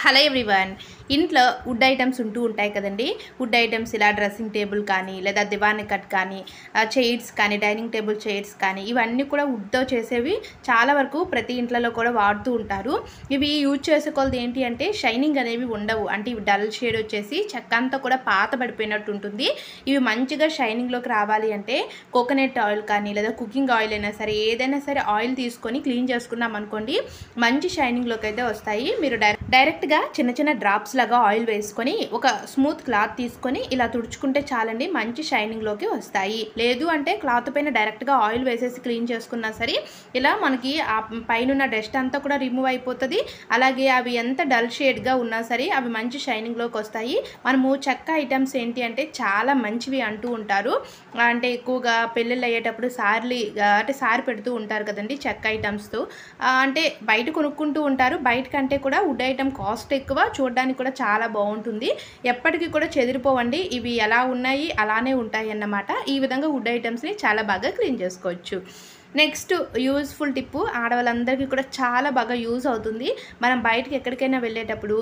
Hello everyone. ఇంట్లో wood items ఉంటూ ఉంటాయి కదండి. వుడ్ ఐటమ్స్ ఇలా డ్రెస్సింగ్ టేబుల్ కానీ లేదా దివాన్ కట్ కానీ చైర్స్ కానీ డైనింగ్ టేబుల్ చైర్స్ కానీ ఇవన్నీ కూడా వుడ్తో చేసేవి చాలా వరకు ప్రతి ఇంట్లో కూడా వాడుతూ ఉంటారు. ఇవి యూజ్ చేసుకోవాలి ఏంటి అంటే షైనింగ్ అనేవి ఉండవు. అంటే ఇవి డల్ షేడ్ వచ్చేసి చెక్క అంతా కూడా పాత పడిపోయినట్టు ఉంటుంది. ఇవి మంచిగా షైనింగ్లోకి రావాలి అంటే కోకోనట్ ఆయిల్ కానీ లేదా కుకింగ్ ఆయిల్ అయినా సరే ఏదైనా సరే ఆయిల్ తీసుకొని క్లీన్ చేసుకున్నాం అనుకోండి మంచి షైనింగ్లోకి అయితే వస్తాయి. మీరు డైరెక్ట్గా చిన్న చిన్న డ్రాప్స్ లాగా ఆయిల్ వేసుకొని ఒక స్మూత్ క్లాత్ తీసుకొని ఇలా తుడుచుకుంటే చాలండి మంచి షైనింగ్లోకి వస్తాయి. లేదు అంటే క్లాత్ పైన డైరెక్ట్గా ఆయిల్ వేసేసి క్లీన్ చేసుకున్నా సరే ఇలా మనకి ఆ పైన డస్ట్ అంతా కూడా రిమూవ్ అయిపోతుంది. అలాగే అవి ఎంత డల్ షేడ్గా ఉన్నా సరే అవి మంచి షైనింగ్లోకి వస్తాయి. మనము చెక్క ఐటమ్స్ ఏంటి అంటే చాలా మంచివి అంటూ ఉంటారు. అంటే ఎక్కువగా పెళ్ళిళ్ళు అయ్యేటప్పుడు సారి పెడుతూ ఉంటారు కదండి చెక్క ఐటమ్స్తో. అంటే బయట కొనుక్కుంటూ ఉంటారు. బయట కంటే కూడా వుడ్ ఐటమ్ కాస్ట్ ఎక్కువ, చూడడానికి కూడా చాలా బాగుంటుంది. ఎప్పటికీ కూడా చెదిరిపోవండి. ఇవి ఎలా ఉన్నాయి అలానే ఉంటాయి అన్నమాట. ఈ విధంగా వుడ్ ఐటమ్స్ని చాలా బాగా క్లీన్ చేసుకోవచ్చు. నెక్స్ట్ యూజ్ఫుల్ టిప్పు ఆడవాళ్ళందరికీ కూడా చాలా బాగా యూజ్ అవుతుంది. మనం బయటకి ఎక్కడికైనా వెళ్ళేటప్పుడు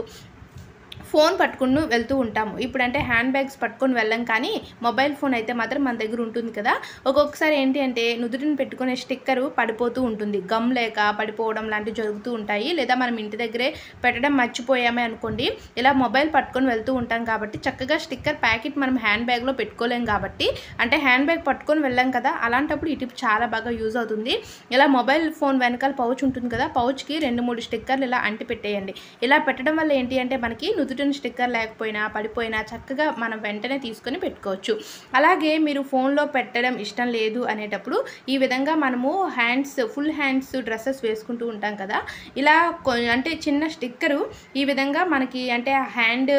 ఫోన్ పట్టుకుని వెళ్తూ ఉంటాము. ఇప్పుడంటే హ్యాండ్ బ్యాగ్స్ పట్టుకొని వెళ్ళం, కానీ మొబైల్ ఫోన్ అయితే మాత్రం మన దగ్గర ఉంటుంది కదా. ఒక్కొక్కసారి ఏంటి అంటే నుదుటిని పెట్టుకునే స్టిక్కరు పడిపోతూ ఉంటుంది. గమ్ లేక పడిపోవడం లాంటివి జరుగుతూ ఉంటాయి. లేదా మనం ఇంటి దగ్గరే పెట్టడం మర్చిపోయామే అనుకోండి, ఇలా మొబైల్ పట్టుకొని వెళ్తూ ఉంటాం కాబట్టి చక్కగా స్టిక్కర్ ప్యాకెట్ మనం హ్యాండ్ బ్యాగ్లో పెట్టుకోలేం కాబట్టి, అంటే హ్యాండ్ బ్యాగ్ పట్టుకొని వెళ్ళాం కదా, అలాంటప్పుడు ఈ టిప్ చాలా బాగా యూజ్ అవుతుంది. ఇలా మొబైల్ ఫోన్ వెనకాల పౌచ్ ఉంటుంది కదా, పౌచ్కి 2-3 స్టిక్కర్లు ఇలా అంటి పెట్టేయండి. ఇలా పెట్టడం వల్ల ఏంటి అంటే మనకి నుదుటి స్టిక్కర్ లేకపోయినా పడిపోయినా చక్కగా మనం వెంటనే తీసుకొని పెట్టుకోవచ్చు. అలాగే మీరు ఫోన్లో పెట్టడం ఇష్టం లేదు అనేటప్పుడు ఈ విధంగా మనము ఫుల్ హ్యాండ్స్ డ్రెస్సెస్ వేసుకుంటూ ఉంటాం కదా, ఇలా అంటే చిన్న స్టిక్కరు ఈ విధంగా మనకి అంటే హ్యాండ్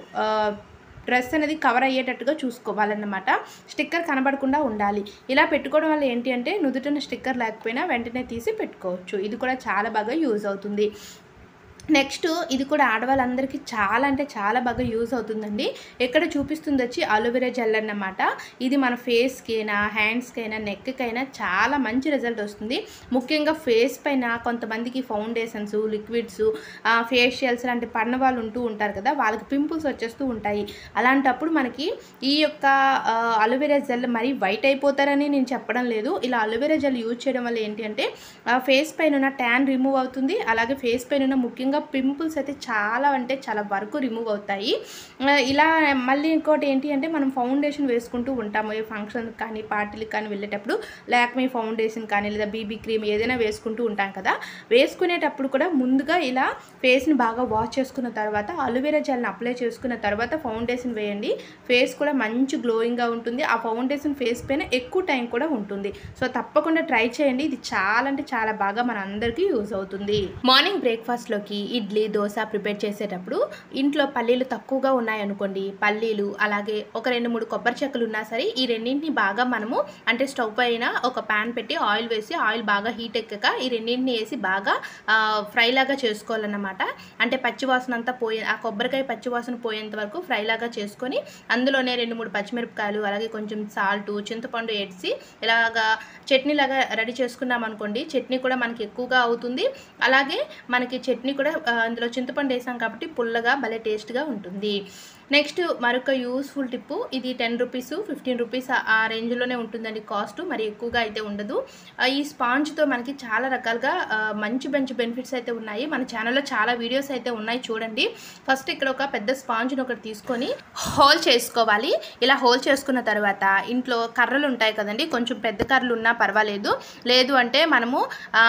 డ్రెస్ అనేది కవర్ అయ్యేటట్టుగా చూసుకోవాలన్నమాట. స్టిక్కర్ కనబడకుండా ఉండాలి. ఇలా పెట్టుకోవడం వల్ల ఏంటి అంటే నుదుటిన స్టిక్కర్ లేకపోయినా వెంటనే తీసి పెట్టుకోవచ్చు. ఇది కూడా చాలా బాగా యూజ్ అవుతుంది. నెక్స్ట్ ఇది కూడా ఆడవాళ్ళందరికీ చాలా అంటే చాలా బాగా యూజ్ అవుతుందండి. ఎక్కడ చూపిస్తుంది వచ్చి అలోవెరా జెల్ అన్నమాట. ఇది మన ఫేస్కైనా హ్యాండ్స్కైనా నెక్కైనా చాలా మంచి రిజల్ట్ వస్తుంది. ముఖ్యంగా ఫేస్ పైన కొంతమందికి ఫౌండేషన్స్, లిక్విడ్స్, ఫేషియల్స్ లాంటి పడిన వాళ్ళు ఉంటూ ఉంటారు కదా, వాళ్ళకి పింపుల్స్ వచ్చేస్తూ ఉంటాయి. అలాంటప్పుడు మనకి ఈ యొక్క అలోవెరా జెల్ మరీ వైట్ అయిపోతారని నేను చెప్పడం లేదు. ఇలా అలోవెరా జెల్ యూజ్ చేయడం వల్ల ఏంటి అంటే ఫేస్ పైన ఉన్న ట్యాన్ రిమూవ్ అవుతుంది. అలాగే ఫేస్ పైన ఉన్న ముఖ్యంగా పింపుల్స్ అయితే చాలా అంటే చాలా వరకు రిమూవ్ అవుతాయి. ఇలా మళ్ళీ ఇంకోటి ఏంటి అంటే మనం ఫౌండేషన్ వేసుకుంటూ ఉంటాము. ఏ ఫంక్షన్ కానీ పార్టీలకు కానీ వెళ్ళేటప్పుడు లాక్మీ ఫౌండేషన్ కానీ లేదా బీబీ క్రీమ్ ఏదైనా వేసుకుంటూ ఉంటాం కదా, వేసుకునేటప్పుడు కూడా ముందుగా ఇలా ఫేస్ని బాగా వాష్ చేసుకున్న తర్వాత అలోవెరా జెల్ని అప్లై చేసుకున్న తర్వాత ఫౌండేషన్ వేయండి. ఫేస్ కూడా మంచి గ్లోయింగ్గా ఉంటుంది. ఆ ఫౌండేషన్ ఫేస్ పైన ఎక్కువ టైం కూడా ఉంటుంది. సో తప్పకుండా ట్రై చేయండి. ఇది చాలా అంటే చాలా బాగా మన అందరికీ యూజ్ అవుతుంది. మార్నింగ్ బ్రేక్ఫాస్ట్లోకి ఇడ్లీ, దోశ ప్రిపేర్ చేసేటప్పుడు ఇంట్లో పల్లీలు తక్కువగా ఉన్నాయనుకోండి, పల్లీలు అలాగే ఒక 2-3 కొబ్బరి చెక్కలు ఉన్నా సరే ఈ రెండింటిని బాగా మనము అంటే స్టవ్ పైన ఒక ప్యాన్ పెట్టి ఆయిల్ వేసి ఆయిల్ బాగా హీట్ ఎక్కాక ఈ రెండింటిని వేసి బాగా ఫ్రై లాగా చేసుకోవాలన్నమాట. అంటే పచ్చివాసన అంతా ఆ కొబ్బరికాయ పచ్చివాసన పోయేంత వరకు ఫ్రై లాగా చేసుకొని అందులోనే 2-3 పచ్చిమిరపకాయలు అలాగే కొంచెం సాల్ట్, చింతపండు వేసి ఇలాగా చట్నీ లాగా రెడీ చేసుకున్నాం అనుకోండి, చట్నీ కూడా మనకి ఎక్కువగా అవుతుంది. అలాగే మనకి చట్నీ కూడా అందులో చింతపండు వేసాం కాబట్టి పుల్లగా భలే టేస్ట్గా ఉంటుంది. నెక్స్ట్ మరొక యూస్ఫుల్ టిప్పు, ఇది 10 రూపీస్ 15 రూపీస్ ఆ రేంజ్లోనే ఉంటుందండి కాస్ట్, మరి ఎక్కువగా అయితే ఉండదు. ఈ స్పాంజ్తో మనకి చాలా రకాలుగా మంచి బెనిఫిట్స్ అయితే ఉన్నాయి. మన ఛానల్లో చాలా వీడియోస్ అయితే ఉన్నాయి చూడండి. ఫస్ట్ ఇక్కడ ఒక పెద్ద స్పాంజ్ని ఒకటి తీసుకొని హోల్ చేసుకోవాలి. ఇలా హోల్ చేసుకున్న తర్వాత ఇంట్లో కర్రలు ఉంటాయి కదండి, కొంచెం పెద్ద కర్రలు ఉన్నా పర్వాలేదు. లేదు అంటే మనము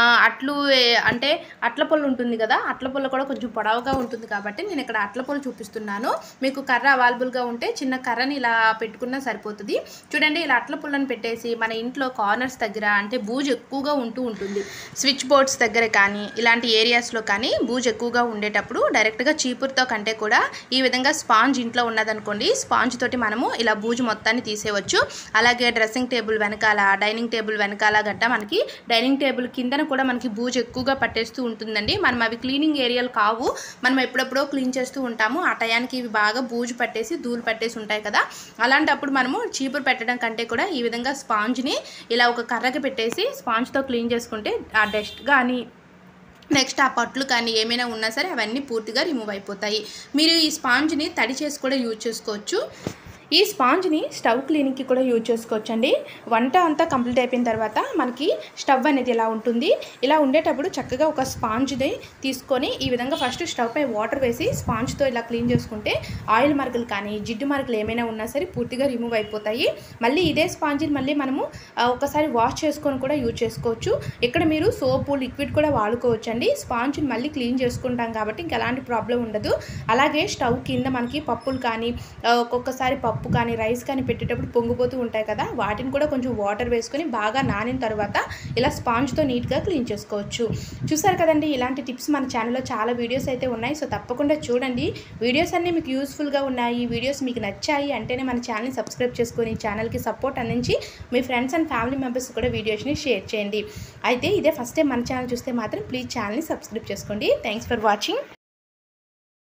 అట్ల పొల్లు ఉంటుంది కదా, అట్ల పొల్ల కూడా కొంచెం పొడవుగా ఉంటుంది కాబట్టి నేను ఇక్కడ అట్ల పొల్లు చూపిస్తున్నాను. మీకు కర్ర అవైలబుల్గా ఉంటే చిన్న కర్రని ఇలా పెట్టుకున్నా సరిపోతుంది. చూడండి, ఇలా అట్ల పుల్లని పెట్టేసి మన ఇంట్లో కార్నర్స్ దగ్గర అంటే బూజు ఎక్కువగా ఉంటుంది. స్విచ్ బోర్డ్స్ దగ్గర కానీ ఇలాంటి ఏరియాస్లో కానీ బూజు ఎక్కువగా ఉండేటప్పుడు డైరెక్ట్గా చీపురుతో కంటే కూడా ఈ విధంగా స్పాంజ్ ఇంట్లో ఉన్నదనుకోండి, స్పాంజ్ తోటి మనము ఇలా బూజు మొత్తాన్ని తీసేయవచ్చు. అలాగే డ్రెస్సింగ్ టేబుల్ వెనకాల, డైనింగ్ టేబుల్ వెనకాల గట్ట మనకి డైనింగ్ టేబుల్ కిందన కూడా మనకి బూజు ఎక్కువగా పట్టేస్తూ ఉంటుందండి. మనం అవి క్లీనింగ్ ఏరియాలు కావు, మనం ఎప్పుడెప్పుడో క్లీన్ చేస్తూ ఉంటాము. ఆ టయానికి ఇవి బాగా బూజు పట్టేసి ధూళి పట్టేసి ఉంటాయి కదా, అలాంటప్పుడు మనము చీపురు పెట్టడం కంటే కూడా ఈ విధంగా స్పాంజ్ని ఇలా ఒక కర్రకి పెట్టేసి స్పాంజ్తో క్లీన్ చేసుకుంటే ఆ డస్ట్ కానీ నెక్స్ట్ ఆ పట్లు కానీ ఏమైనా ఉన్నా సరే అవన్నీ పూర్తిగా రిమూవ్ అయిపోతాయి. మీరు ఈ స్పాంజ్ని తడి చేసి కూడా యూజ్ చేసుకోవచ్చు. ఈ స్పాంజ్ని స్టవ్ క్లీనింగ్కి కూడా యూజ్ చేసుకోవచ్చండి. వంట అంతా కంప్లీట్ అయిపోయిన తర్వాత మనకి స్టవ్ అనేది ఇలా ఉంటుంది. ఇలా ఉండేటప్పుడు చక్కగా ఒక స్పాంజ్ని తీసుకొని ఈ విధంగా ఫస్ట్ స్టవ్ పై వాటర్ వేసి స్పాంజ్తో ఇలా క్లీన్ చేసుకుంటే ఆయిల్ మరకలు కానీ జిడ్డు మరకలు ఏమైనా ఉన్నా సరే పూర్తిగా రిమూవ్ అయిపోతాయి. మళ్ళీ ఇదే స్పాంజ్ని మళ్ళీ మనము ఒకసారి వాష్ చేసుకొని కూడా యూజ్ చేసుకోవచ్చు. ఇక్కడ మీరు సోపు లిక్విడ్ కూడా వాడుకోవచ్చండి. స్పాంజ్ని మళ్ళీ క్లీన్ చేసుకుంటాం కాబట్టి ఇంక ఎలాంటి ప్రాబ్లం ఉండదు. అలాగే స్టవ్ కింద మనకి పప్పులు కానీ ఒక్కొక్కసారి పప్పు కానీ రైస్ కానీ పెట్టేటప్పుడు పొంగిపోతూ ఉంటాయి కదా, వాటిని కూడా కొంచెం వాటర్ వేసుకొని బాగా నానిన తర్వాత ఇలా స్పాంజ్తో నీట్గా క్లీన్ చేసుకోవచ్చు. చూసారు కదండి, ఇలాంటి టిప్స్ మన ఛానల్లో చాలా వీడియోస్ అయితే ఉన్నాయి. సో తప్పకుండా చూడండి. వీడియోస్ అన్నీ మీకు యూస్ఫుల్గా ఉన్నాయి, వీడియోస్ మీకు నచ్చాయి అంటేనే మన ఛానల్ని సబ్స్క్రైబ్ చేసుకొని ఛానల్కి సపోర్ట్ అందించి మీ ఫ్రెండ్స్ అండ్ ఫ్యామిలీ మెంబర్స్ కూడా వీడియోస్ని షేర్ చేయండి. అయితే ఇదే ఫస్ట్ టైం మన ఛానల్ చూస్తే మాత్రం ప్లీజ్ ఛానల్ని సబ్స్క్రైబ్ చేసుకోండి. Thanks for watching.